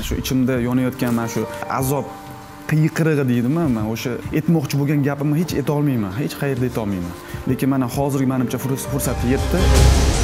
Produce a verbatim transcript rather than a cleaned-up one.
shu ichimda yonayotgan mana shu azob qiyqirig'i deydimi, men o'sha aytmoqchi bo'lgan gapimni hech ayta olmayman, hech qayerda ayta olmayman. Lekin mana hozirgi menimcha fursat yetdi.